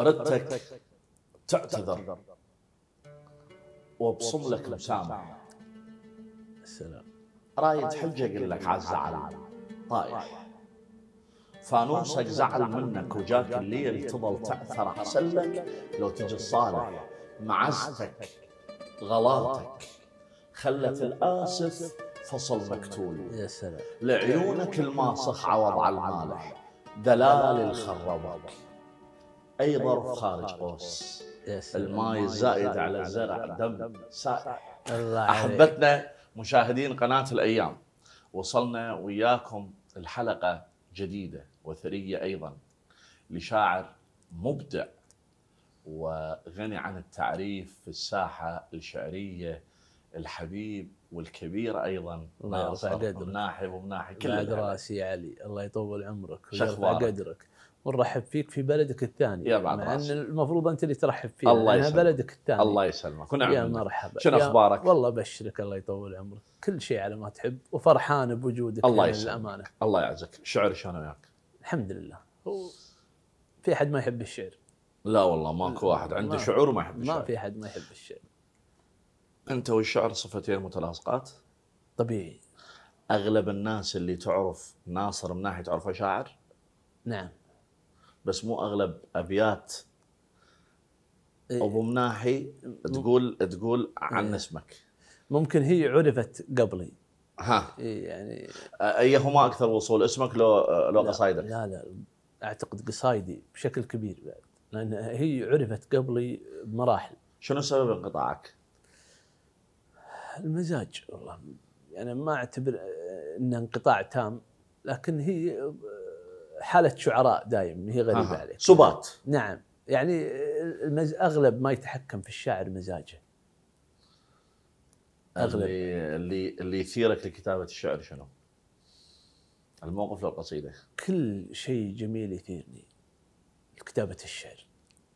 ردتك تعتذر وابصم لك بسامح. السلام. رايد حجة اقول لك عالزعل طايح، فانوسك زعل منك وجاك الليل تظل تعثر. احسن لك لو تجي الصالح، معزتك غلاطك خلت الآسف فصل مكتول. يا سلام. لعيونك الماسخ عوض على المالح، دلال الخربك أي ظرف خارج قوس. يا سلام. الماي الزائد على الزرع دم سائح. الله عليك. أحبتنا مشاهدين قناة الأيام، وصلنا وياكم الحلقة جديدة وثرية أيضا لشاعر مبدع وغني عن التعريف في الساحة الشعرية، الحبيب والكبير أيضا، الله يرفع قدرك، ومناحي ومناحي كل بعد راسي يا علي. الله يطول عمرك ويرفع قدرك، ونرحب فيك في بلدك الثاني، مع ان المفروض انت اللي ترحب فيه، الله يسلمك. بلدك الثاني. الله يسلمك ونعم. يا مرحبا. شنو اخبارك؟ والله بشرك، الله يطول عمرك، كل شيء على ما تحب، وفرحان بوجودك. الله يسلمك. الامانه الله يعزك. الشعر شلون وياك؟ الحمد لله. في احد ما يحب الشعر؟ لا والله ماكو واحد عنده شعور وما يحب الشعر. ما في احد ما يحب الشعر. انت والشعر صفتين متلاصقات طبيعي. اغلب الناس اللي تعرف ناصر من ناحيه تعرفه شاعر، نعم، بس مو اغلب ابيات ابو مناحي تقول عن اسمك. ممكن هي عرفت قبلي. ها يعني ايهما اكثر وصول، اسمك لو قصايدك؟ لا اعتقد قصايدي بشكل كبير بعد، لان هي عرفت قبلي بمراحل. شنو سبب انقطاعك؟ المزاج والله، يعني ما اعتبر انه انقطاع تام، لكن هي حالة شعراء دائم، هي غريبة عليك. سبات. نعم، يعني اغلب ما يتحكم في الشاعر مزاجه. اغلب اللي يثيرك لكتابة الشعر شنو؟ الموقف لو القصيدة؟ كل شيء جميل يثيرني كتابة الشعر.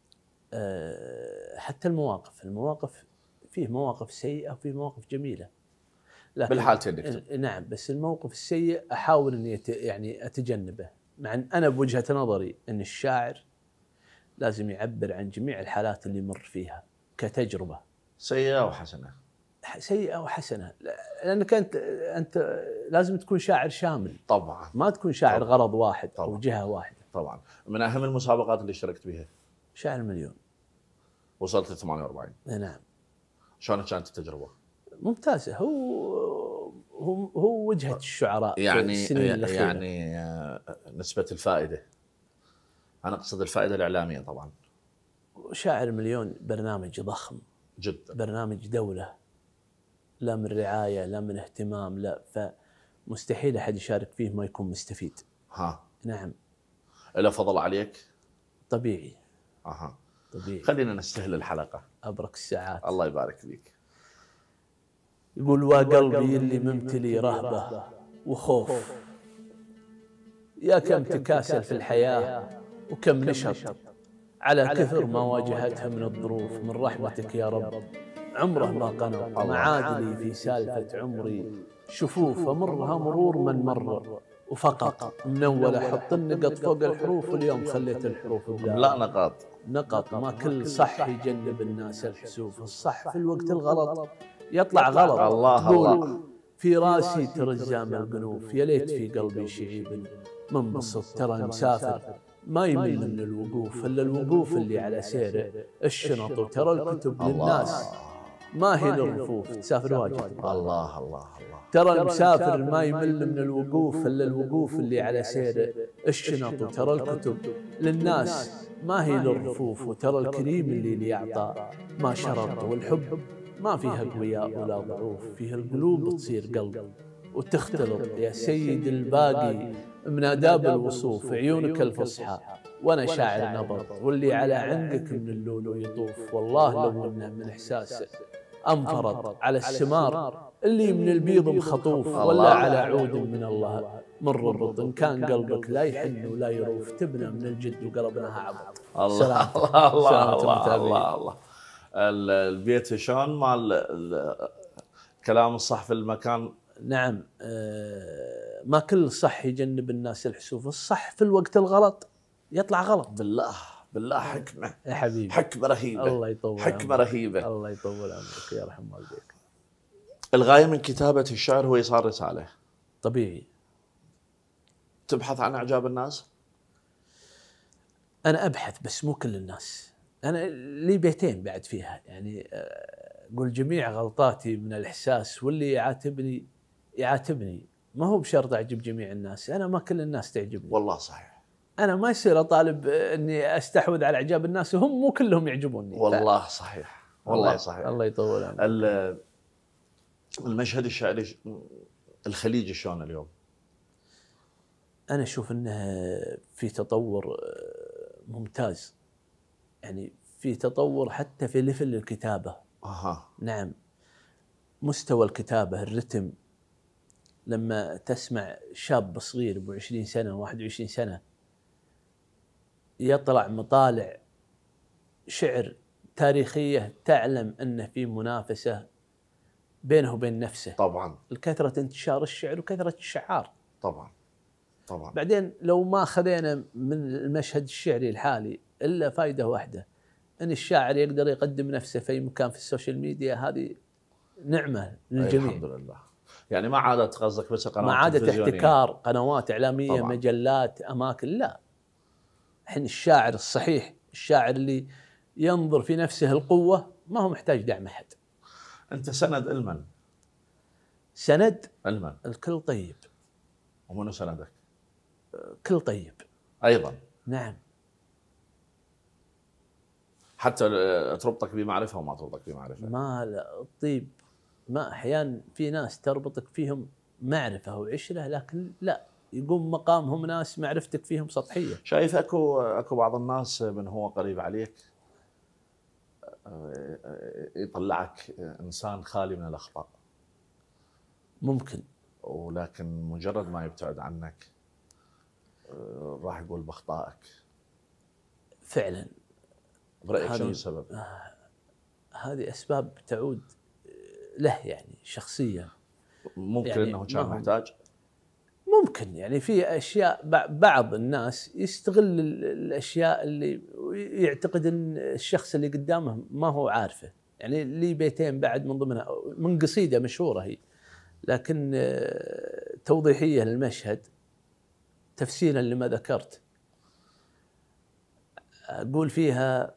حتى المواقف فيه مواقف سيئة وفيه مواقف جميلة، لكن بالحالتين نكتب. نعم، بس الموقف السيء أحاول أني يعني أتجنبه، مع أن أنا بوجهة نظري أن الشاعر لازم يعبر عن جميع الحالات اللي مر فيها كتجربة، سيئة وحسنة. سيئة وحسنة، لأنك أنت لازم تكون شاعر شامل. طبعا. ما تكون شاعر طبعاً. غرض واحد طبعاً. أو جهة واحدة. طبعا. من أهم المسابقات اللي اشتركت بها شاعر مليون، وصلت ل 48. نعم. شلون كانت التجربة؟ ممتازة. هو وجهة الشعراء يعني في السنين الأخيرة. يعني نسبة الفائدة، أنا أقصد الفائدة الإعلامية طبعا. شاعر مليون برنامج ضخم جدا، برنامج دولة، لا من رعاية لا من اهتمام، لا، فمستحيل أحد يشارك فيه ما يكون مستفيد. ها نعم. إلا فضل عليك. طبيعي. طبيعي. خلينا نستهل الحلقة. أبرك الساعات. الله يبارك فيك. يقول: وقلبي اللي ممتلي رهبة وخوف، يا كم تكاسل في الحياة وكم نشط على كثر ما واجهتها من الظروف، من رحمتك يا رب عمره ما قنط. معادلي في سالفة عمري شفوف، أمرها مرور من مر، وفقط من أول أحط النقط فوق الحروف، واليوم خليت الحروف لا نقط. ما كل صح يجنب الناس الحسوف، الصح في الوقت الغلط يطلع غلط. الله في راسي ترزام القنوف، يا ليت في قلبي شعيب منبسط. ترى المسافر ما يمل من الوقوف إلا الوقوف اللي على سيره الشنط، وترى الكتب للناس ما هي للرفوف. تسافر واجد. الله. ترى المسافر ما يمل من الوقوف إلا الوقوف اللي على سيره الشنط، وترى الكتب للناس ما هي للرفوف، وترى الكريم اللي ليعطى ما شرط. والحب ما فيها قوياء ولا ضعوف، فيها القلوب تصير قلب وتختلط. يا سيد الباقي من آداب الوصوف، عيونك الفصحى وانا شاعر نبض، واللي على عنقك من اللولو يطوف. والله لو انه من احساسه انفرض على السمار اللي من البيض مخطوف، ولا على عود من الله من ربط. ان كان قلبك لا يحن ولا يروف، تبنى من الجد وقلبناها عبط. الله. البيت شلون مال كلام الصح في المكان. نعم. ما كل صح يجنب الناس الحسوف، الصح في الوقت الغلط يطلع غلط. بالله بالله حكمة يا حبيبي، حكمة رهيبة، الله يطول حكمة عمرك. رهيبة. الله يطول عمرك، يرحم والديك. الغاية من كتابة الشعر هو إيصال رسالة. طبيعي. تبحث عن إعجاب الناس؟ أنا أبحث بس مو كل الناس. أنا لي بيتين بعد فيها، يعني أقول جميع غلطاتي من الإحساس، واللي يعاتبني ما هو بشرط أعجب جميع الناس. أنا ما كل الناس تعجبني. والله صحيح. أنا ما يصير أطالب إني أستحوذ على إعجاب الناس وهم مو كلهم يعجبوني. والله صحيح، والله صحيح. الله يطول عمرك. المشهد الشعري الخليجي شلون اليوم؟ أنا أشوف أنه في تطور ممتاز، يعني في تطور حتى في ليفل الكتابة. نعم، مستوى الكتابة، الرتم. لما تسمع شاب صغير ب20 سنة 21 سنة يطلع مطالع شعر تاريخية، تعلم أنه في منافسة بينه وبين نفسه. طبعا. الكثرة انتشار الشعر وكثرة الشعار. طبعا طبعا. بعدين لو ما خذينا من المشهد الشعري الحالي إلا فائدة واحدة، أن الشاعر يقدر يقدم نفسه في مكان في السوشيال ميديا، هذه نعمة للجميع. الحمد لله. يعني ما عادت قصدك بس قنوات ما عادت احتكار قنوات إعلامية طبعا. مجلات أماكن، لا. الحين الشاعر الصحيح، الشاعر اللي ينظر في نفسه القوة، ما هو محتاج دعم أحد. أنت سند المن؟ سند المن. الكل طيب. ومنو سندك؟ كل طيب أيضا. نعم. حتى تربطك بمعرفة وما تربطك بمعرفة؟ ما الطيب، ما أحيانا في ناس تربطك فيهم معرفة وعشرة، لكن لا، يقوم مقامهم ناس معرفتك فيهم سطحية. شايف أكو بعض الناس من هو قريب عليك يطلعك إنسان خالي من الأخطاء؟ ممكن. ولكن مجرد ما يبتعد عنك راح يقول بأخطائك. فعلا. برأيك شنو السبب؟ هذه أسباب تعود له يعني شخصيا. ممكن يعني أنه كان محتاج. ممكن يعني في أشياء، بعض الناس يستغل الأشياء اللي يعتقد أن الشخص اللي قدامه ما هو عارفه. يعني لي بيتين بعد من ضمنها، من قصيدة مشهورة هي، لكن توضيحية للمشهد، تفسيرا لما ذكرت. أقول فيها: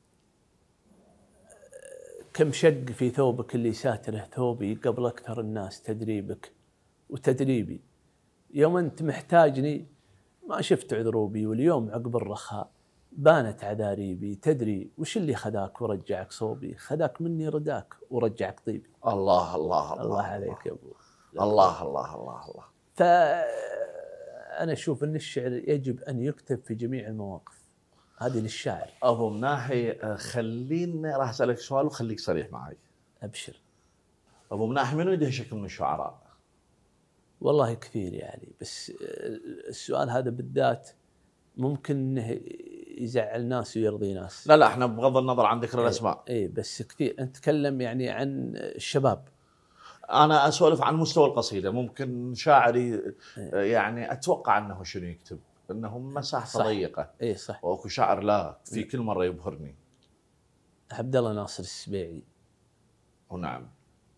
كم شق في ثوبك اللي ساتره ثوبي، قبل أكثر الناس تدريبك وتدريبي. يوم أنت محتاجني ما شفت عذروبي، واليوم عقب الرخاء بانت عذاريبي. تدري وش اللي خذاك ورجعك صوبي؟ خذاك مني رداك ورجعك طيبي. الله الله الله, الله عليك يا أبو. الله الله الله الله. فأنا أشوف أن الشعر يجب أن يكتب في جميع المواقف. هذه للشاعر. أبو مناحي، خليني راح أسألك سؤال وخليك صريح معي. أبشر. أبو مناحي، منو يدهشك من الشعراء؟ والله كثير يعني، بس السؤال هذا بالذات ممكن انه يزعل ناس ويرضي ناس. لا احنا بغض النظر عن ذكر الاسماء. اي بس كثير. انت تكلم يعني عن الشباب. انا اسولف عن مستوى القصيده. ممكن شاعري يعني اتوقع انه شنو يكتب، انه مساحته ضيقه. اي صح. واكو شاعر لا، في كل مره يبهرني. عبد الله ناصر السبيعي. ونعم.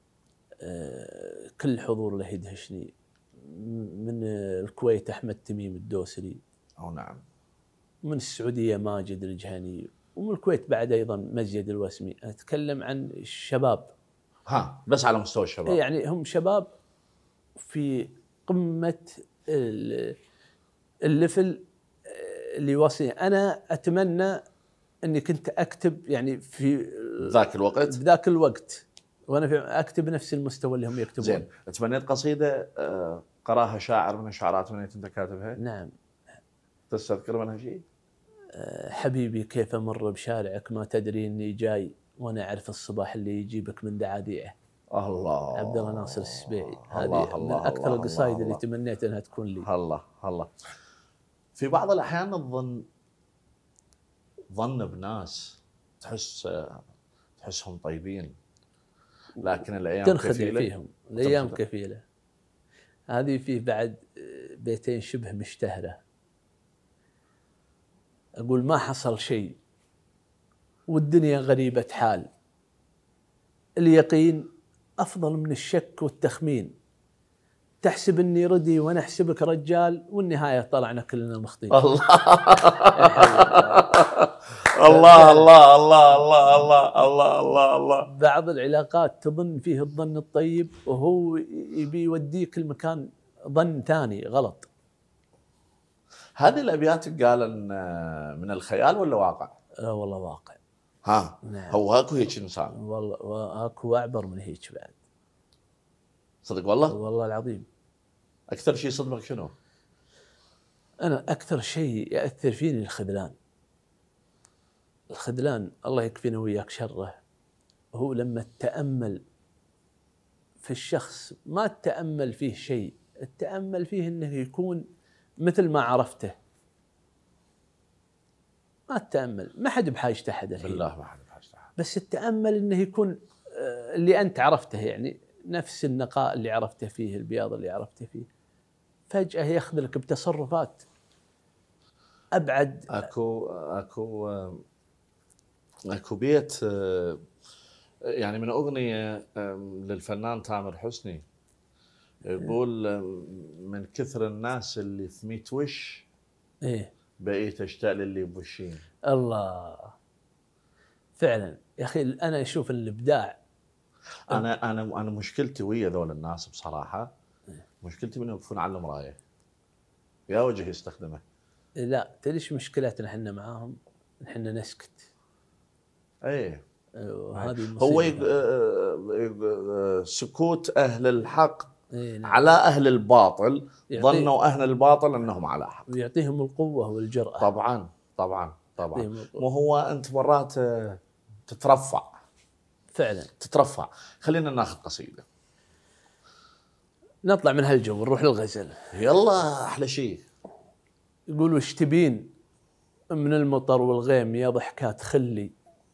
كل حضور له يدهشني. من الكويت احمد تميم الدوسري. نعم. من السعوديه ماجد الجهني، ومن الكويت بعد ايضا مزيد الوسمي. اتكلم عن الشباب. بس على مستوى الشباب. يعني هم شباب في قمه الليفل اللي وصل. انا اتمنى اني كنت اكتب يعني في ذاك الوقت وانا اكتب نفس المستوى اللي هم يكتبون. زين. تمنيت قصيده قراها شاعر من الشعراء تمنيت انت كاتبها؟ نعم. تستذكر منها شيء؟ حبيبي كيف امر بشارعك ما تدري اني جاي، وانا اعرف الصباح اللي يجيبك من دعاديعه. الله. عبد الله ناصر السبيعي. هذه من اكثر القصائد اللي تمنيت انها تكون لي. الله الله. في بعض الاحيان ظن بناس تحسهم طيبين، لكن الايام تنخدع كفيله فيهم. الايام كفيله. هذه فيه بعد بيتين شبه مشتهره. أقول ما حصل شيء والدنيا غريبة حال. اليقين أفضل من الشك والتخمين. تحسب إني ردي وأنا أحسبك رجال، والنهاية طلعنا كلنا مخطئين. الله الله الله الله الله الله الله الله الله. بعض العلاقات تظن فيه الظن الطيب وهو يبي يوديك المكان ظن ثاني غلط. هذه الأبيات قال من الخيال ولا واقع؟ والله واقع. ها نعم. هو هاكو هيك إنسان؟ والله هاكو أعبر من هيك بعد. صدق والله؟ والله العظيم. أكثر شيء صدمك شنو؟ أنا أكثر شيء يأثر فيني الخذلان. الخذلان الله يكفينا وياك شره. هو لما تتأمل في الشخص ما تتأمل فيه شيء، التأمل فيه أنه يكون مثل ما عرفته. ما تتأمل، ما حد بحاجته أحد الحين. بالله ما حد بحاجته أحد. بس التأمل أنه يكون اللي أنت عرفته، يعني نفس النقاء اللي عرفته فيه، البياض اللي عرفته فيه، فجأة يخذلك بتصرفات أبعد. أكو بيت يعني من أغنية للفنان تامر حسني يقول من كثر الناس اللي في 100 وش إيه بقيت أشتاق للي بوشين. الله فعلا يا أخي. أنا أشوف الإبداع. أنا مشكلتي ويا ذول الناس بصراحة، مشكلتي منهم يوقفون على المراية يا وجه يستخدمه. لا تدريش مشكلتنا احنا معاهم، احنا نسكت. ايه هذه هو سكوت اهل الحق إيه نعم. على اهل الباطل، ظنوا اهل الباطل انهم على حق، ويعطيهم القوه والجرأه. طبعا طبعا طبعا. مو هو انت مرات تترفع فعلا تترفع. خلينا ناخذ قصيده نطلع من هالجو ونروح للغزل. يلا احلى شيء. يقول وش تبين من المطر والغيم يا ضحكات خلي،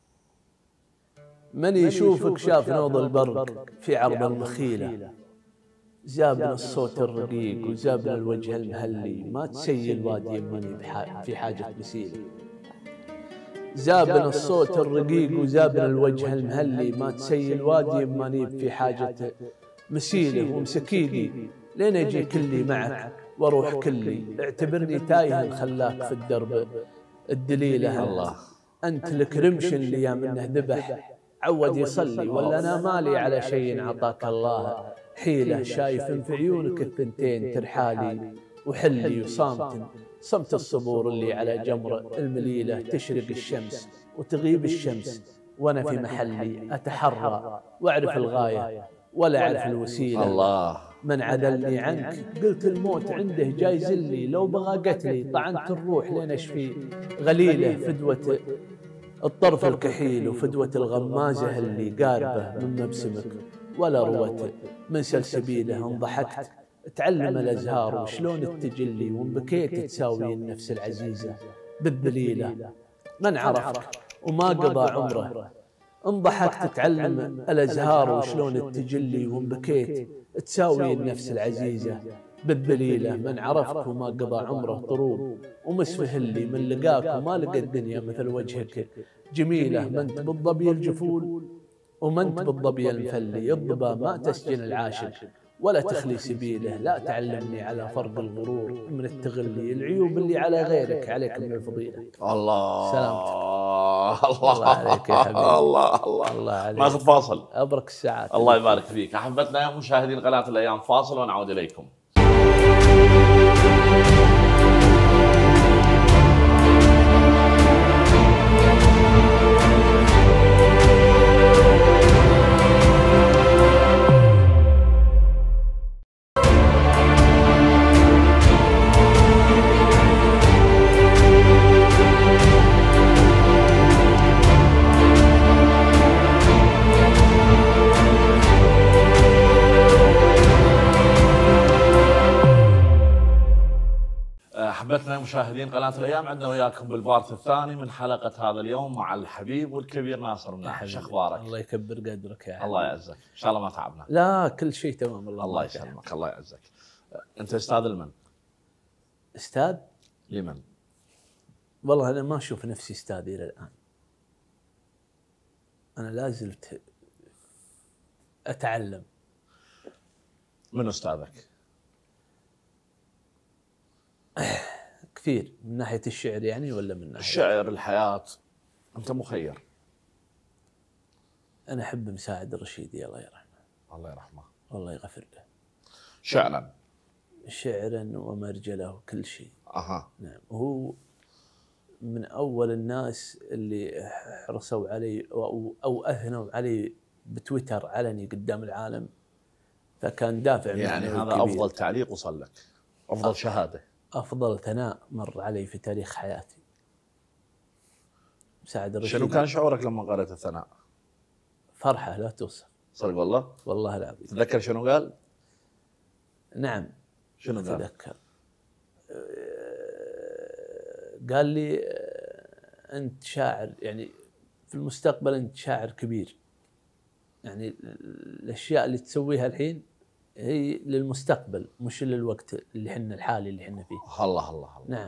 من يشوفك شاف نوض البرق في عرض المخيلة، زابنا الصوت الرقيق وزابنا الوجه المهلي، ما تسيل وادي يمني في حاجة مسيلة. زابنا الصوت الرقيق وزابنا الوجه المهلي، ما تسيل وادي يمني في حاجة مسيلة. ومسكيلي لين اجي كلي معك واروح كلي، اعتبرني تايه خلاك في الدرب الدليلة. الله انت لك رمش اللي يا منه ذبح عود يصلي، ولا انا مالي على شيء عطاك الله حيله. شايف في عيونك الثنتين ترحالي وحلي، وصامت صمت الصبور اللي على جمر المليله. تشرق الشمس وتغيب الشمس وانا في محلي اتحرى واعرف الغايه ولا اعرف الوسيله. الله من عدلني عنك قلت الموت عنده جايز لي، لو بغى قتلي طعنت الروح لين اشفي غليله. فدوة الطرف الكحيل وفدوة الغمازة اللي قاربة من مبسمك، ولا روت من سلسبيله. انضحكت تعلم الازهار وشلون التجلي، وان بكيت تساوي النفس العزيزة بالذليلة. من عرفك وما قضى عمره انضحكت تعلم الازهار وشلون التجلي، وان بكيت تساوي النفس العزيزة بالذليلة. من عرفك وما قضى عمره طروب ومسفه اللي من لقاك وما لقى الدنيا مثل وجهك جميلة. ما انت بالضبي الجفول وما انت بالضبي المفلي، الضبا ما تسجن العاشق ولا تخلي سبيله. لا تعلمني على فرق الغرور من التغلي، العيوب اللي على غيرك عليك من الفضيلة. الله سلامتك. الله عليك يا حبيبي. الله الله الله عليك. ناخذ فاصل. أبرك الساعات. الله يبارك فيك. أحبتنا يا مشاهدين قناة الأيام، فاصل ونعود إليكم. أحبتنا مشاهدين قناة الأيام، عندنا وياكم بالبارت الثاني من حلقة هذا اليوم مع الحبيب والكبير ناصر الناحي. شو أخبارك؟ الله يكبر قدرك يا حبيبي. الله يعزك. إن شاء الله ما تعبنا. لا كل شيء تمام. الله يسلمك. الله يعزك. أنت أستاذ لمن؟ أستاذ لمن؟ والله أنا ما أشوف نفسي أستاذ إلى الآن. أنا لازلت أتعلم. من أستاذك؟ كثير، من ناحية الشعر يعني ولا من ناحية الشعر، الحياة، أنت مخير. أنا أحب مساعد الرشيدي الله يرحمه. الله يرحمه. والله يغفر له. شعرا. شعرا ومرجله كل شيء. نعم. وهو من أول الناس اللي حرصوا علي أو أثنوا علي بتويتر علني قدام العالم، فكان دافع يعني هذا كبير. أفضل تعليق وصل لك، أفضل شهادة، أفضل ثناء مر علي في تاريخ حياتي. مساعد الرشيدي. شنو كان شعورك لما قرأت الثناء؟ فرحة لا توصف. صدق والله؟ والله العظيم. تذكر شنو قال؟ نعم. شنو قال؟ أتذكر. قال لي أنت شاعر، يعني في المستقبل أنت شاعر كبير، يعني الأشياء اللي تسويها الحين هي للمستقبل مش للوقت اللي حنا الحالي اللي حنا فيه. الله الله الله. نعم.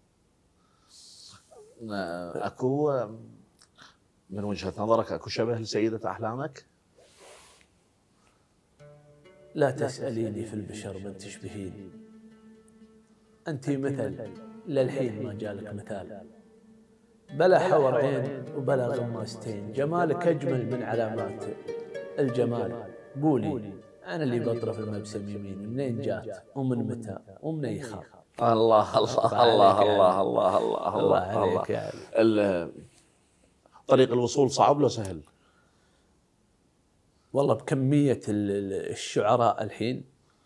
أكو من وجهة نظرك أكو شبه لسيدة أحلامك؟ لا تسأليني في البشر من تشبهيني، أنت مثل للحين ما جالك مثال، بلا حور عين وبلا غماستين، جمالك أجمل من علامات الجمال. قولي أنا اللي بطرف المبسم يمين، منين جات ومن متى ومن أي خاف. الله الله الله الله الله الله الله عليك يا علي. طريق الوصول صعب لو سهل؟ والله بكمية الشعراء الحين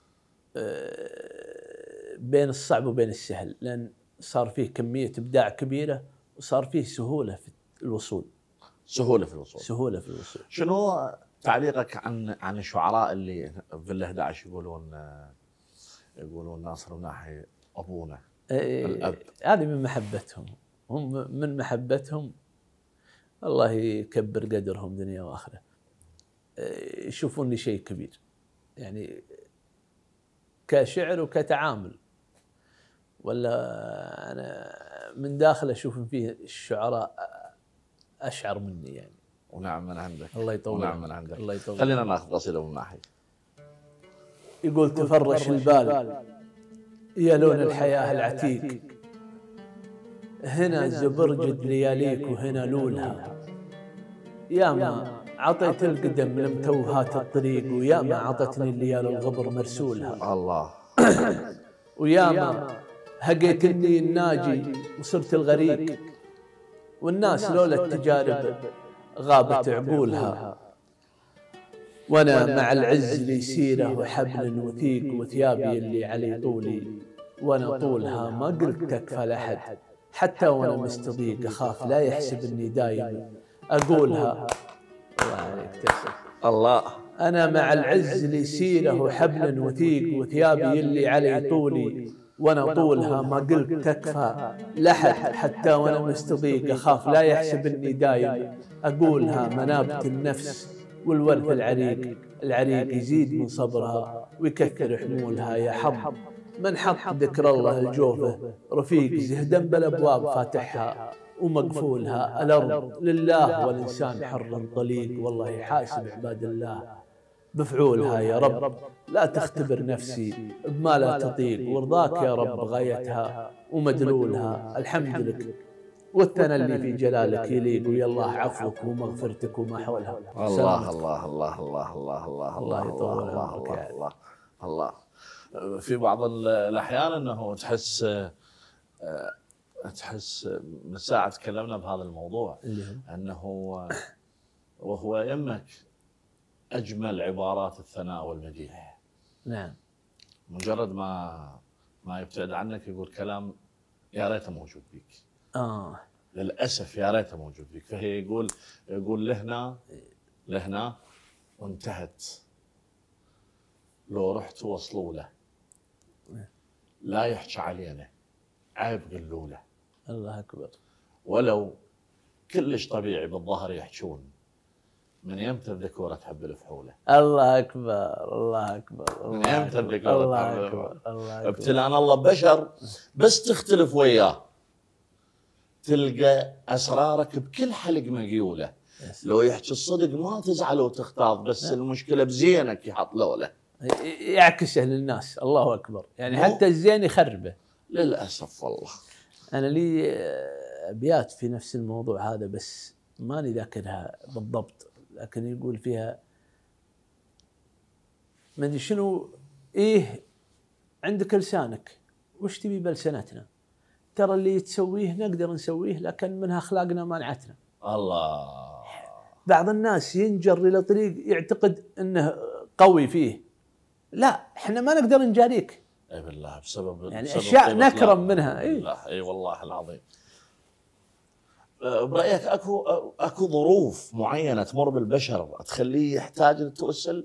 بين الصعب وبين السهل، لأن صار فيه كمية إبداع كبيرة وصار فيه سهولة في الوصول. سهولة في الوصول. سهولة في الوصول. شنو تعليقك عن الشعراء اللي في ال 11 يقولون ناصر مناحي أبونا الأب؟ هذه من محبتهم، هم من محبتهم الله يكبر قدرهم دنيا وآخرة. يشوفوني شيء كبير يعني كشعر وكتعامل، ولا أنا من داخل أشوف فيه الشعراء أشعر مني يعني. ونعم من عندك. الله يطول. ونعم من عندك. الله يطول. خلينا ناخذ قصيدة من ناحية. يقول تفرش البال يا لون الحياة العتيق، هنا زبرجد لياليك وهنا لولها، يا ما عطيت القدم لمتوهات الطريق، ويا ما عطتني الليال الغبر مرسولها. الله. ويا ما هقيتني الناجي وصرت الغريق، والناس لولا التجارب غابت عقولها، وانا مع العز لي سيره وحبل وثيق، وثيابي اللي علي طولي وانا طولها، ما قلت تكفى لأحد حتى وانا مستضيق، اخاف لا يحسب اني دايما اقولها. الله عليك تسلم. الله. انا مع العز لي سيره وحبل وثيق، وثيابي اللي علي طولي وانا طولها، ما قلت تكفى لحد حتى وانا مستضيق، اخاف لا يحسب اني دايم اقولها. منابة النفس والورث العريق يزيد من صبرها ويكثر حمولها، يا حظ من حط ذكر الله الجوفه رفيق، زهدا بالابواب فاتحها ومقفولها. الارض لله والانسان حر طليق، والله يحاسب عباد الله بفعولها. يا رب لا تختبر نفسي بما لا تطيق، ورضاك يا رب غايتها ومدلولها. الحمد لك والثنى اللي في جلالك يليق، ويا الله عفوك ومغفرتك وما حولها. الله الله الله الله الله الله الله يطول عمرك. الله الله. في بعض الأحيان أنه تحس من ساعة تكلمنا بهذا الموضوع أنه وهو يمك أجمل عبارات الثناء والمديح. نعم. مجرد ما يبتعد عنك يقول كلام يا ريته موجود بيك. للأسف يا ريته موجود بيك. فهي يقول لهنا وانتهت، لو رحت وصلوا له لا يحكي علينا عيب قلوله. الله أكبر. ولو كلش طبيعي بالظهر يحجون، من يمتى الذكورة تحب الفحولة. الله أكبر. الله أكبر. من يمتى الذكورة تحب الفحولة. الله أكبر. ابتلانا الله بشر بس تختلف وياه تلقى اسرارك بكل حلق مقيوله. لو يحكي الصدق ما تزعل وتختاض، بس المشكله بزينك يحط له يعكسه للناس. الله اكبر، يعني حتى الزين يخربه للاسف. والله انا لي ابيات في نفس الموضوع هذا بس ماني ذاكرها بالضبط، لكن يقول فيها ما ادري شنو. ايه عندك لسانك وش تبي بلسنتنا، ترى اللي تسويه نقدر نسويه لكن منها اخلاقنا مانعتنا. الله. بعض الناس ينجر الى طريق يعتقد انه قوي فيه، لا احنا ما نقدر نجاريك. اي بالله بسبب يعني اشياء نكرم منها. اي والله العظيم. برايك اكو ظروف معينه تمر بالبشر تخليه يحتاج للتوسل؟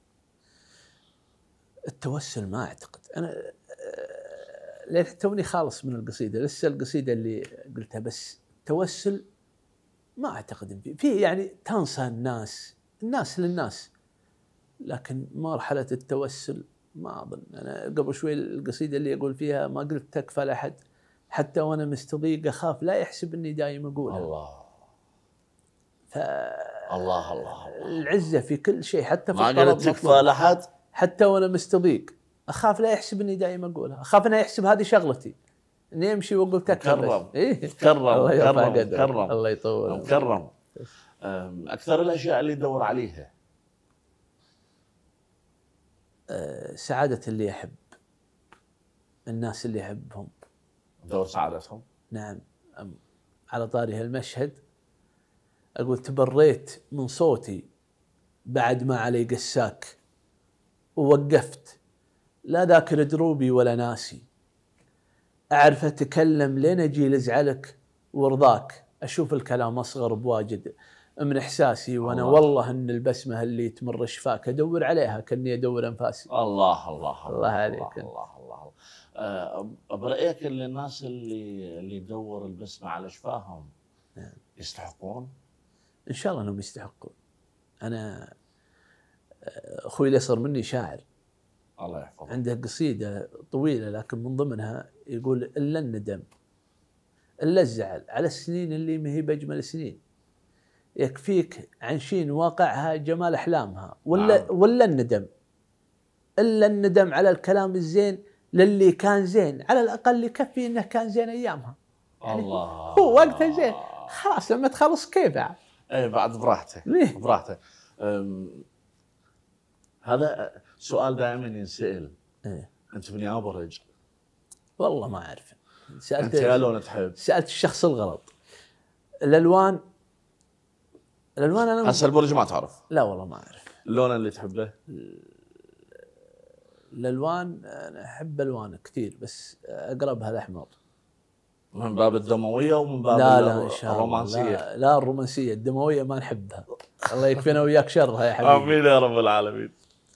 التوسل ما اعتقد انا، لين توني خالص من القصيده، لسه القصيده اللي قلتها، بس توسل ما اعتقد ان في يعني تنصى الناس للناس، لكن مرحله التوسل ما اظن. انا قبل شوي القصيده اللي يقول فيها ما قلت تكفى لاحد حتى وانا مستضيق اخاف لا يحسب اني دايم اقولها. الله. الله الله. العزه في كل شيء، حتى في ما قلت تكفى لاحد حتى وانا مستضيق اخاف لا يحسب اني دايم اقولها، اخاف انه يحسب هذه شغلتي اني امشي واقول تكفى. مكرم. إيه؟ مكرم. مكرم. الله يطول. مكرم. اكثر الاشياء اللي يدور عليها سعادة اللي يحب، الناس اللي يحبهم، دور سعادتهم. نعم. على طاري هالمشهد أقول تبريت من صوتي بعد ما علي قساك، ووقفت لا ذاكر دروبي ولا ناسي، أعرف أتكلم لين أجي لزعلك ورضاك، أشوف الكلام أصغر بواجد من إحساسي، وأنا والله إن البسمة اللي تمر شفاك أدور عليها كأني أدور أنفاسي. الله الله الله عليك. الله الله. برأيك اللي الناس اللي يدور البسمة على شفاهم يستحقون؟ إن شاء الله أنهم يستحقون. أنا أخوي اللي صار مني شاعر، الله يحفظه، عنده قصيدة طويلة لكن من ضمنها يقول إلا الندم إلا الزعل على السنين اللي ما هي بأجمل سنين، يكفيك عن شين واقعها جمال أحلامها، ولا الندم إلا الندم على الكلام الزين للي كان زين، على الأقل يكفي إنه كان زين أيامها. يعني الله. هو وقتها زين، خلاص لما تخلص كيف بعد؟ اي بعد براحته. براحته. هذا سؤال دائما ينسأل. انت من يا برج؟ والله ما اعرف. انت يا لون تحب؟ سالت الشخص الغلط. الالوان انا هسه البرج ما تعرف؟ لا والله ما اعرف. اللون اللي تحبه؟ الالوان انا احب الوان كثير بس اقربها الاحمر. من باب الدمويه ومن باب الرومانسيه؟ لا الرومانسيه، الدمويه ما نحبها. الله يكفينا وياك شرها يا حبيبي. امين يا رب العالمين.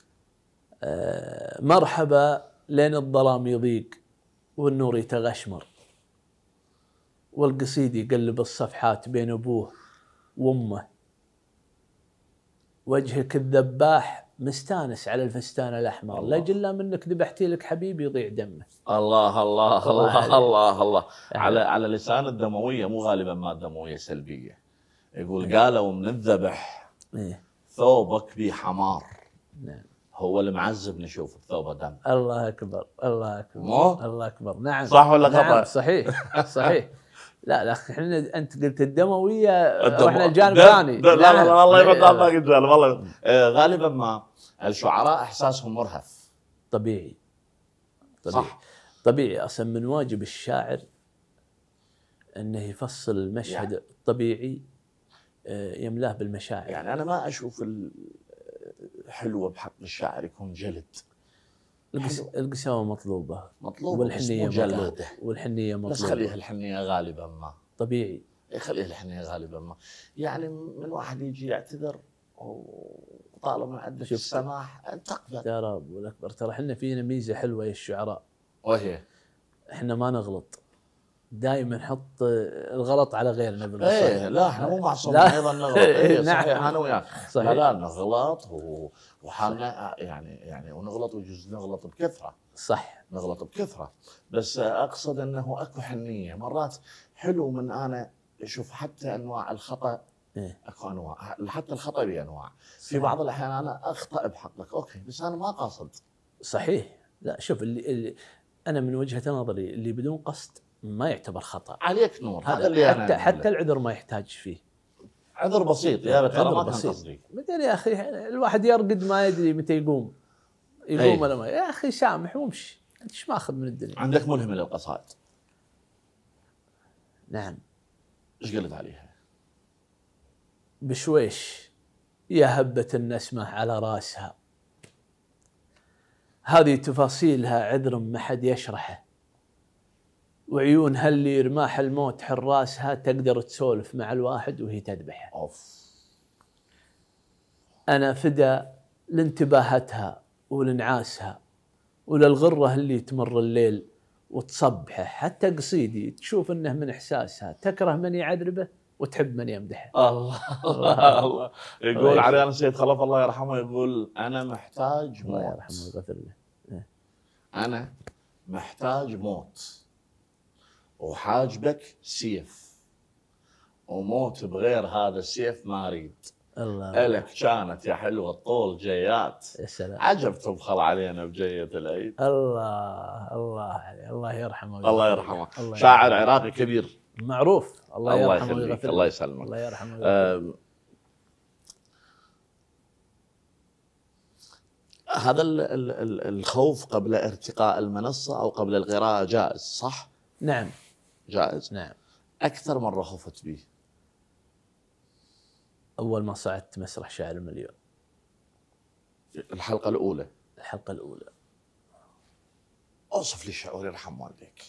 مرحبا لين الظلام يضيق والنور يتغشمر، والقصيد يقلب الصفحات بين ابوه وامه، وجهك الذباح مستانس على الفستان الاحمر، لا جلا منك ذبحتي لك حبيبي يضيع دمه. الله الله الله الله الله. على لسان الدمويه، مو غالبا ما الدمويه سلبيه. يقول قالوا من الذبح ثوبك بي حمار. نعم. هو اللي معذب نشوف ثوبه دم. الله اكبر الله اكبر. الله اكبر. نعم. صح ولا خطا؟ نعم صحيح صحيح. لا احنا انت قلت الدمويه واحنا الجانب الثاني. لا والله ما قلت والله. غالبا ما الشعراء احساسهم مرهف. طبيعي. صح. طبيعي. اصلا من واجب الشاعر انه يفصل المشهد يعني الطبيعي يملاه بالمشاعر. يعني انا ما اشوف الحلوه بحق الشاعر يكون جلد. القساوه مطلوبه والحنيه مطلوبه بس خليها الحنيه غالبا ما. طبيعي. خليها الحنيه غالبا ما. يعني من واحد يجي يعتذر وطالما عندك السماح تقبل. يا رب والأكبر. ترى احنا فينا ميزه حلوه يا الشعراء، وهي احنا ما نغلط. دائما نحط الغلط على غيرنا ايه لا احنا مو معصومين ايضا نغلط. ايه نعم. صحيح انا وياك. صحيح. لا نغلط وحالنا يعني ونغلط ويجوز نغلط بكثره. صح. نغلط بكثره، بس اقصد انه اكو حنيه مرات حلو من انا اشوف حتى انواع الخطا. اكو انواع، حتى الخطا بانواع. في بعض الاحيان انا اخطا بحقك اوكي بس انا ما قاصد. صحيح. لا شوف اللي انا من وجهة نظري اللي بدون قصد ما يعتبر خطأ. عليك نور. هذا اللي حتى العذر ما يحتاج فيه. عذر بسيط يا ترى ما كان قصدي. مثل يا اخي الواحد يرقد ما يدري متى يقوم ولا ما، يا اخي سامح وامشي، انت ايش ماخذ من الدنيا؟ عندك ملهمه للقصائد. نعم. ايش قلت عليها؟ بشويش يا هبة النسمة على راسها، هذه تفاصيلها عذر ما حد يشرحه، وعيونها اللي رماح الموت حراسها تقدر تسولف مع الواحد وهي تذبحه. اوف. أنا فدا لانتباهتها ولنعاسها وللغرة اللي تمر الليل وتصبحه، حتى قصيدي تشوف انه من احساسها تكره من يعذبه وتحب من يمدحه. الله الله. يقول عريان سيد خلف الله يرحمه يقول انا محتاج موت. الله يرحمه ويغفر له. انا محتاج موت وحاجبك سيف، وموت بغير هذا السيف ما اريد. الله. الك كانت يا حلوه الطول جيات. يا سلام. عجب تبخل علينا بجيه العيد. الله عليه. الله يرحمه. الله يرحمه. شاعر عراقي كبير معروف. الله يرحمه ويغفر له. الله يسلمك. الله يرحمه ويغفر له. هذا الخوف قبل ارتقاء المنصة أو قبل القراءة جائز صح؟ نعم جائز. نعم. أكثر مرة خفت به؟ أول ما صعدت مسرح شاعر المليون. الحلقة الأولى. الحلقة الأولى. أوصف لي شعور يرحم والديك.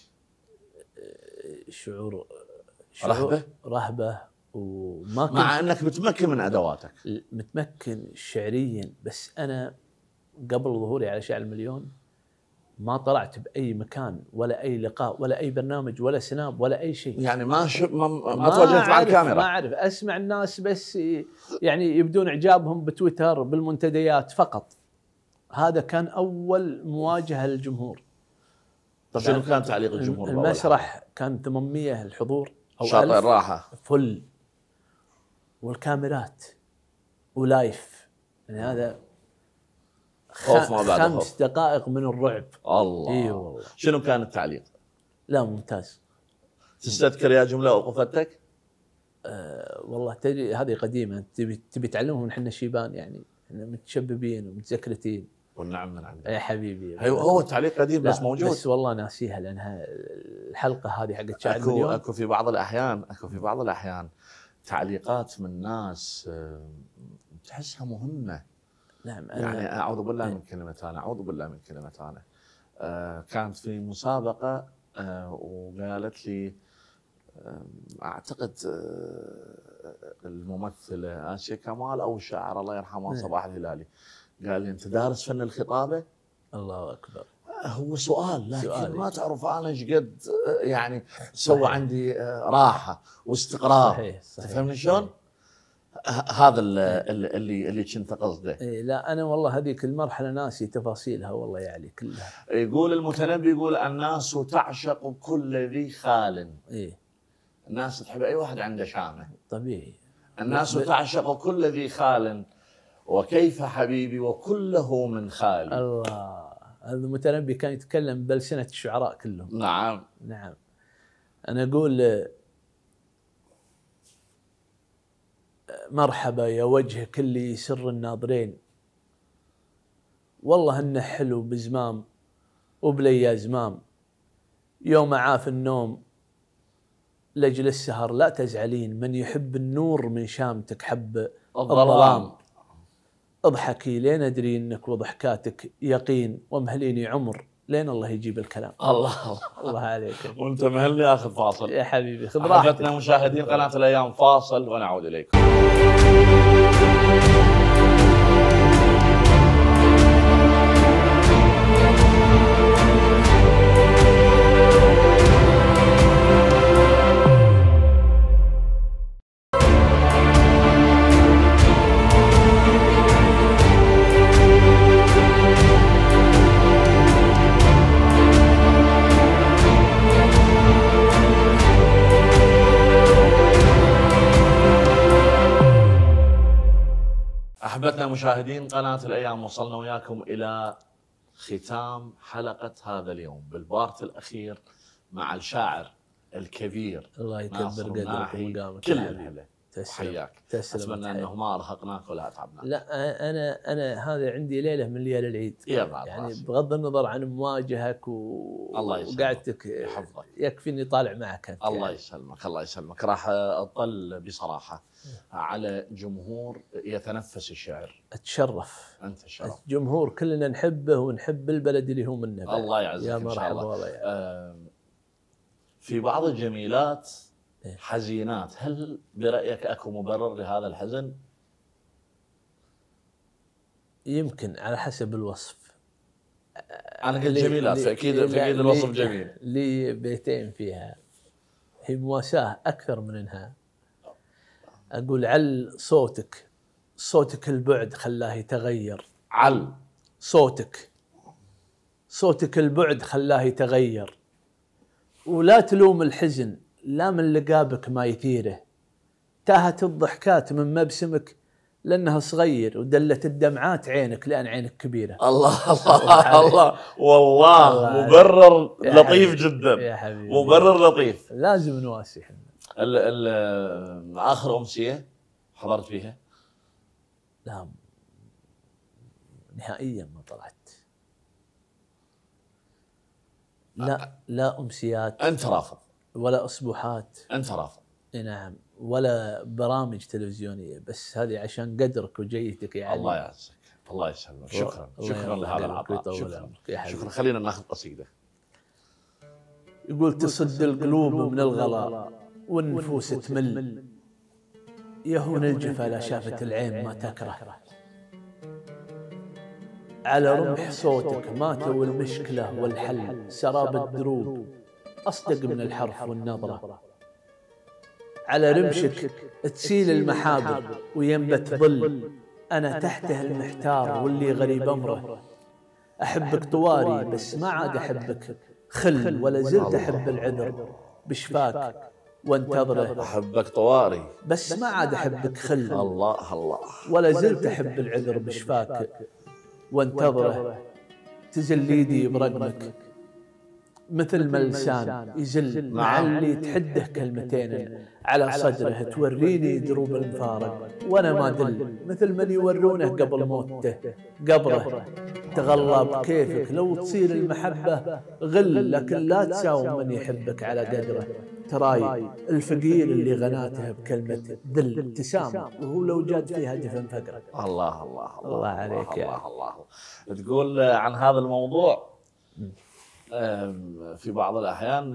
شعور رهبة وما كنت، مع أنك متمكن من أدواتك. متمكن شعريا، بس أنا قبل ظهوري على شاعر المليون ما طلعت بأي مكان ولا أي لقاء ولا أي برنامج ولا سناب ولا أي شيء. يعني ما تواجهت مع الكاميرا. ما أعرف، أسمع الناس بس يعني يبدون إعجابهم بتويتر بالمنتديات فقط. هذا كان أول مواجهة للجمهور. طيب شنو كان تعليق الجمهور؟ المسرح كان 800 الحضور أو شاطئ الراحة فل، والكاميرات ولايف، يعني هذا خوف ما بعد 5 دقائق من الرعب. الله. اي والله. شنو كان التعليق؟ لا ممتاز. تستذكر يا جملة وقفتك؟ والله تدري هذه قديمة، تبي تعلمهم احنا شيبان، يعني احنا متشببين ومتذكرتين. والنعم من عندك يا حبيبي. هو التعليق قديم بس موجود، بس والله ناسيها لانها الحلقة هذه حقت شاعر المليون. اكو في بعض الأحيان تعليقات من ناس تحسها مهمة. نعم. يعني أعوذ بالله من كلمة أنا كانت في مسابقة وقالت لي أعتقد الممثلة آسيا كمال أو الشاعر الله يرحمه صباح الهلالي، قال لي أنت دارس فن الخطابة؟ الله أكبر. هو سؤال لكن ما تعرف أنا إيش قد يعني سوى عندي راحة واستقرار. صحيح. تفهمني شلون؟ هذا اللي كنت قصده. لا انا والله هذيك المرحله ناسي تفاصيلها والله يعني كلها. يقول المتنبي يقول الناس تعشق كل ذي خال. الناس تحب اي واحد عنده شامه. طبيعي. الناس تعشق كل ذي خال وكيف حبيبي وكله من خالي. الله. هذا المتنبي كان يتكلم بلسنه الشعراء كلهم. نعم. انا اقول مرحبا يا وجهك اللي يسر الناظرين، والله انه حلو بزمام وبليا زمام، يوم عاف النوم لاجل السهر لا تزعلين، من يحب النور من شامتك حب الظلام. اضحكي لين ادري انك وضحكاتك يقين، وامهليني عمر لين الله يجيب الكلام. الله عليك. وانت مهلني اخذ فاصل يا حبيبي، خذ راحتك. مشاهدين قناة الأيام فاصل ونعود إليكم. احبتنا مشاهدين قناه الايام، وصلنا وياكم الى ختام حلقه هذا اليوم بالبارت الاخير مع الشاعر الكبير الله يكبر ناصر قدرك الناحي. ومقامك كل يا حبيبي. الهلا تسلم وحياك. تسلم اتمنى وتحية. انه ما ارهقناك ولا اتعبناك. لا انا هذا عندي ليله من ليالي العيد، يا بعد يعني راسي. بغض النظر عن مواجهك الله يسلمك وقعدتك يحفظك. يكفيني طالع معك انت. الله يعني. يسلمك الله يسلمك. راح اطل بصراحه على جمهور يتنفس الشعر. اتشرف. انت شرف. الجمهور كلنا نحبه ونحب البلد اللي هو منه بعد. الله يعزك يا ان شاء مرحبا الله. والله يعني. في بعض الجميلات إيه. حزينات، هل برأيك اكو مبرر لهذا الحزن؟ يمكن على حسب الوصف. انا قلت جميلات فاكيد الوصف جميل. لي بيتين فيها هي مواساة اكثر من انها. اقول عل صوتك البعد خلاه يتغير. عل صوتك البعد خلاه يتغير، ولا تلوم الحزن لا من لقابك ما يثيره. تاهت الضحكات من مبسمك لأنها صغير، ودلت الدمعات عينك لأن عينك كبيرة. الله الله الله والله مبرر لطيف جدا يا حبيبي. مبرر لطيف. لازم نواسي احنا. آخر أمسية حضرت فيها؟ لا نهائيا ما طلعت. لا أمسيات. أنت رافض. ولا أسبوحات. أنت رافض. نعم. ولا برامج تلفزيونية، بس هذه عشان قدرك وجيتك يا علي. الله يعزك الله يسلمك. شكرا لهذا العطاء. شكرا. خلينا ناخذ قصيدة. يقول تصد القلوب من الغلاء والنفوس تمل، يهون الجفا لا شافت العين ما تكره. على رمح صوتك ماتوا المشكلة والحل، سراب الدروب أصدق من الحرف والنظرة. على رمشك تسيل المحابر وينبت ظل، أنا تحته المحتار واللي غريب أمره. أحبك طواري بس ما عاد أحبك خل، ولا زلت أحب العذر بشفاك وانتظره. أحبك طواري بس ما عاد أحبك خل، الله الله، ولا زلت أحب العذر بشفاك وانتظره. تزل ايدي برقمك مثل ما اللسان يزل مع اللي تحده كلمتين على صدره، توريني دروب المفارق وانا ما دل، مثل من يورونه قبل موته قبره. تغلى بكيفك لو تصير المحبة غل، لكن لا تساوم من يحبك على قدره. تراي الفقير اللي غناته بكلمة ذل ابتسامة، وهو لو جاد فيها دفن فقره. الله الله الله عليك يا الله. تقول عن هذا الموضوع في بعض الأحيان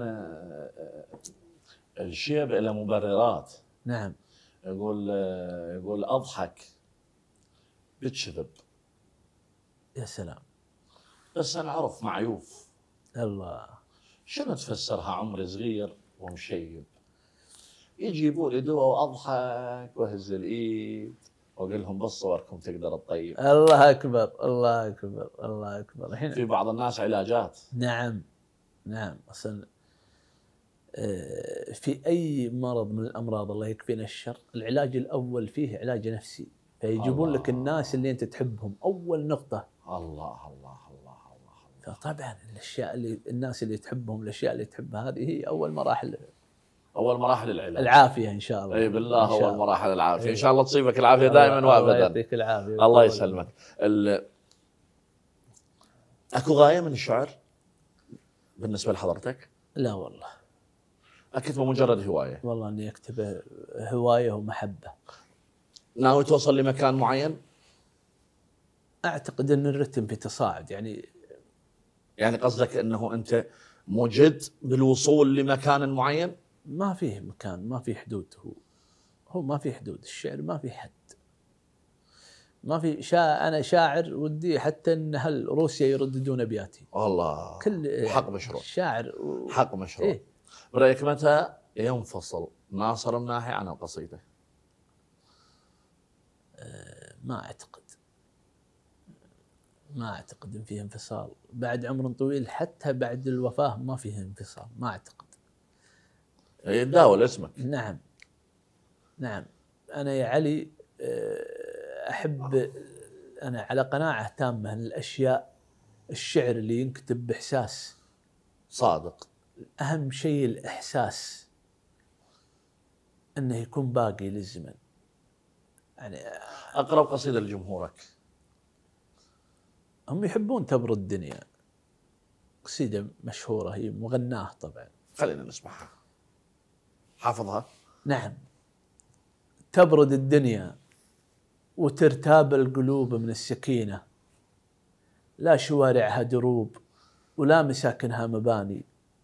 الشيب له مبررات. نعم. يقول أضحك بتشذب. يا سلام. بس أنا أعرف معيوف. الله. شنو تفسرها عمري صغير ومشيب، يجيبوا لي دواء وأضحك وأهز الإيد وأقول لهم بالصوركم تقدر تطيب. الله أكبر الله أكبر الله أكبر. الحين في بعض الناس علاجات. نعم أصلا في أي مرض من الأمراض الله يكفينا الشر، العلاج الأول فيه علاج نفسي، فيجيبون لك الناس اللي أنت تحبهم أول نقطة. الله. فطبعا الأشياء اللي الناس اللي تحبهم، الأشياء اللي تحبها هذه هي أول مراحل العلاج. العافية إن شاء الله. اي بالله أول مراحل العافية. إن شاء الله تصيبك العافية دائما وأبدا. الله يعطيك العافية. الله يسلمك. أكو غاية من الشعر بالنسبة لحضرتك؟ لا والله. أكتبه مجرد هواية؟ والله إني أكتبه هواية ومحبة. ناوي توصل لمكان معين؟ أعتقد أن الرتم في تصاعد. يعني قصدك أنه أنت مجد بالوصول لمكان معين؟ ما فيه مكان، ما فيه حدود. هو ما فيه حدود. الشعر ما فيه حد، ما في أنا شاعر ودي حتى أن هل روسيا يرددون أبياتي. والله كل حق مشروع. شاعر حق مشروع. إيه؟ برأيك متى ينفصل ناصر الناحي عن القصيدة؟ ما أعتقد إن فيه انفصال بعد عمر طويل، حتى بعد الوفاة ما فيه انفصال، ما أعتقد. يتداول اسمك. نعم. أنا يا علي أحب، أنا على قناعة تامة أن الأشياء، الشعر اللي ينكتب بإحساس صادق، أهم شيء الإحساس، أنه يكون باقي للزمن. يعني أقرب قصيدة لجمهورك؟ هم يحبون تبرد الدنيا، قصيدة مشهورة هي مغناة طبعا، خلينا نسمعها. حافظها؟ نعم. تبرد الدنيا وترتاب القلوب من السكينة، لا شوارعها دروب ولا مساكنها مباني،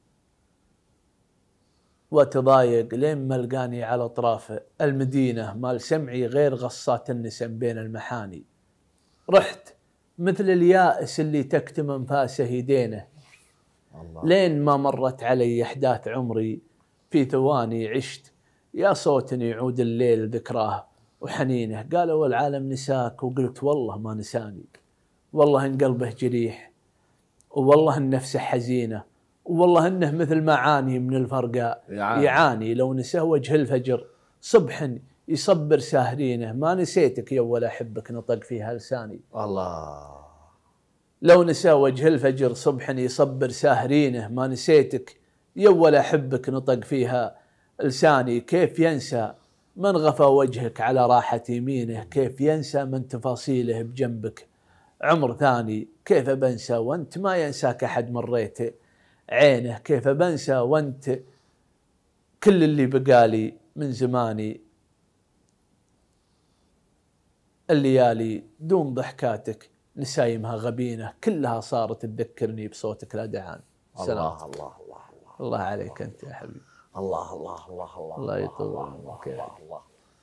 وتضايق لين ما لقاني على أطراف المدينة، مال سمعي غير غصات النسم بين المحاني. رحت مثل اليائس اللي تكتم أنفاسه يدينه، لين ما مرت علي أحداث عمري، في ثواني عشت يا صوت يعود الليل ذكراه وحنينه. قالوا العالم نساك، وقلت والله ما نساني، والله إن قلبه جريح، والله إن نفسه حزينة، والله إنه مثل ما عاني من الفرقاء يعاني. لو نساه وجه الفجر صبح يصبر ساهرينه، ما نسيتك يا ولا أحبك نطق فيها لساني. الله. لو نساه وجه الفجر صبح يصبر ساهرينه، ما نسيتك يا ولا أحبك نطق فيها لساني. كيف ينسى من غفى وجهك على راحة يمينه، كيف ينسى من تفاصيله بجنبك عمر ثاني. كيف بنسى وانت ما ينساك أحد مريت عينه، كيف بنسى وانت كل اللي بقالي من زماني. الليالي دون ضحكاتك نسايمها غبينة، كلها صارت تذكرني بصوتك لا دعان. الله الله الله الله الله عليك أنت يا حبيبي. الله الله الله الله الله يطول عمرك. الله.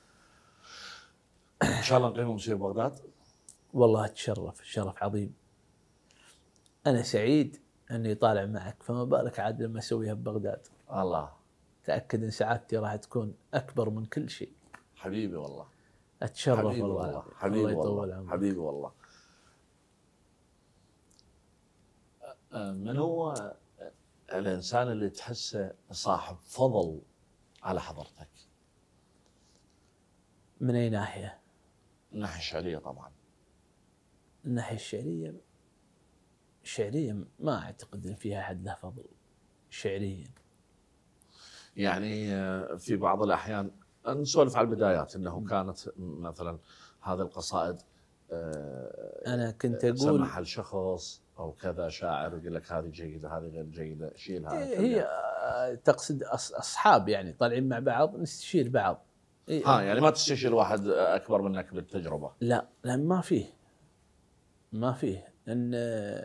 إن شاء الله نقيم مسير بغداد. والله أتشرف، شرف عظيم. أنا سعيد أني طالع معك، فما بالك عاد لما أسويها ببغداد. الله. تأكد أن سعادتي راح تكون أكبر من كل شيء. حبيبي والله. أتشرف حبيبي والله. حبيبي الله يطول والله. عمرك. حبيبي والله. من هو الإنسان اللي تحسه صاحب فضل على حضرتك؟ من أي ناحية؟ الناحية الشعرية طبعا. الناحية الشعرية ما أعتقد أن فيها أحد له فضل شعريا. يعني في بعض الأحيان نسولف على البدايات، أنه كانت مثلا هذه القصائد أنا كنت أقول سمح لشخص أو كذا شاعر يقول لك هذه جيدة هذه غير جيدة، شيلها. هي تقصد أصحاب يعني طالعين مع بعض نستشير بعض. يعني ما تستشير واحد أكبر منك بالتجربة؟ لا ما فيه أن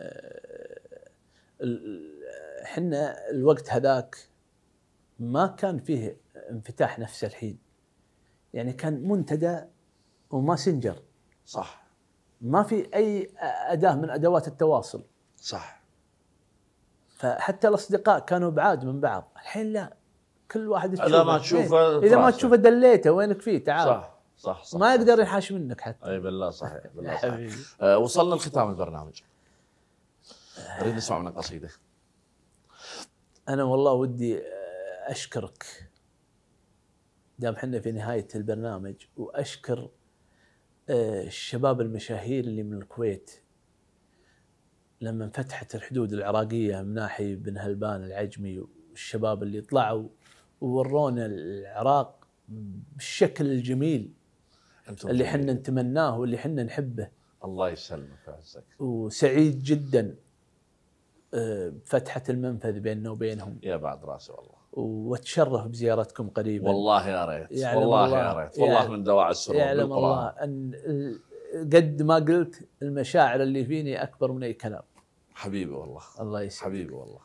حنا الوقت هذاك ما كان فيه انفتاح نفس الحين، يعني كان منتدى وماسنجر. صح. ما في أي أداة من أدوات التواصل. صح. فحتى الأصدقاء كانوا بعاد من بعض. الحين لا، كل واحد تشوفه، إذا ما تشوفه دليته وينك فيه تعال. صح. ما يقدر ينحاش منك حتى. أي بالله صحيح. بالله صحيح. وصلنا لختام البرنامج، أريد نسمع من قصيدة. أنا والله ودي أشكرك دام حنا في نهاية البرنامج، وأشكر الشباب المشاهير اللي من الكويت لما انفتحت الحدود العراقية من ناحية بن هلبان العجمي، والشباب اللي طلعوا وورونا العراق بالشكل الجميل اللي حنا نتمناه واللي حنا نحبه. الله يسلمك ويعزك. وسعيد جدا بفتحة المنفذ بيننا وبينهم. يا بعد راسي والله. واتشرف بزيارتكم قريبا. والله يا ريت. والله يا ريت. والله من دواعي السرور. يعلم الله أن قد ما قلت المشاعر اللي فيني أكبر من أي كلام. حبيبي والله. الله يسعدك. حبيبي والله.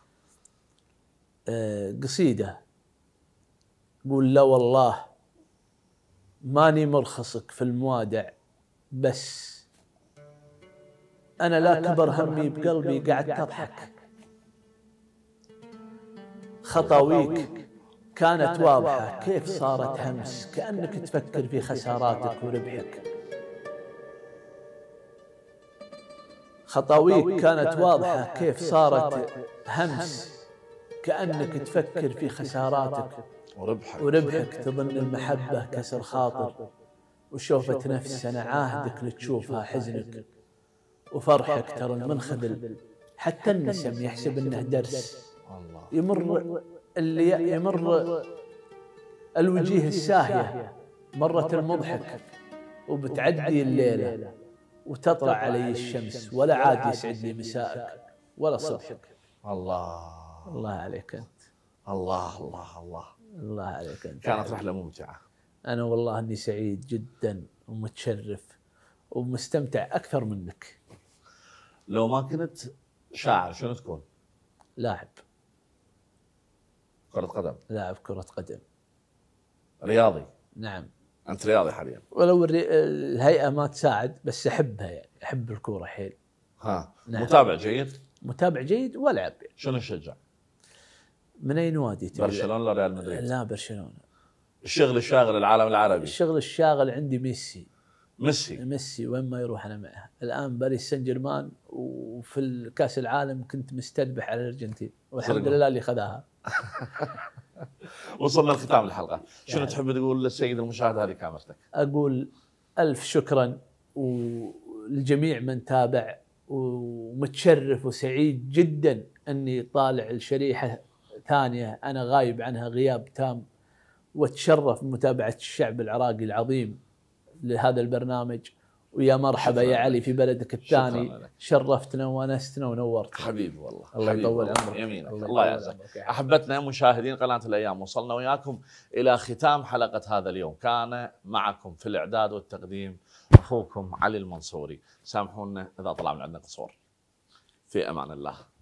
قصيدة قول لا والله ماني مرخصك في الموادع، بس أنا لا كبر همي بقلبي قاعد تضحك. خطاويك كانت واضحة كيف صارت همس، كأنك تفكر في خساراتك وربحك. خطاويك كانت واضحة كيف صارت همس، كأنك تفكر في خساراتك وربحك. تظن المحبة كسر خاطر وشوفة نفس أنا عاهدك لتشوفها حزنك وفرحك ترى المنخذل، حتى النسم يحسب إنه درس. يمر اللي يمر الوجيه الساهية مرة المضحك، وبتعدي الليلة وتطلع علي الشمس، ولا عاد يسعدني مسائك ولا صبحك. الله عليك أنت. الله عليك أنت. كانت رحلة ممتعة. أنا والله أني سعيد جدا ومتشرف ومستمتع أكثر منك. لو ما كنت شاعر شنو تكون؟ لاعب كرة قدم. لاعب كرة قدم. رياضي. نعم. أنت رياضي حاليا. ولو الهيئة ما تساعد بس أحبها، يعني أحب الكورة حيل. نعم. متابع جيد؟ متابع جيد والعب. شنو تشجع؟ من أي نوادي؟ برشلونة ولا ريال مدريد؟ لا برشلونة. الشغل الشاغل العالم العربي؟ الشغل الشاغل عندي ميسي وين ما يروح أنا معه. الآن باريس سان جيرمان، وفي الكأس العالم كنت مستدبح على الأرجنتين والحمد لله اللي خذاها. وصلنا لختام الحلقة، شنو تحب تقول للسيد المشاهد هذه كاميرتك؟ أقول ألف شكرا ولجميع من تابع، ومتشرف وسعيد جدا أني طالع الشريحة ثانية أنا غايب عنها غياب تام، واتشرف بمتابعة الشعب العراقي العظيم لهذا البرنامج. ويا مرحبا يا علي في بلدك الثاني، شرفتنا وانستنا ونورتنا حبيبي. والله الله يطول عمرك. يمينك. الله يعزك. احبتنا مشاهدين قناه الايام، وصلنا وياكم الى ختام حلقه هذا اليوم. كان معكم في الاعداد والتقديم اخوكم علي المنصوري. سامحونا اذا طلع من عندنا قصور. في امان الله.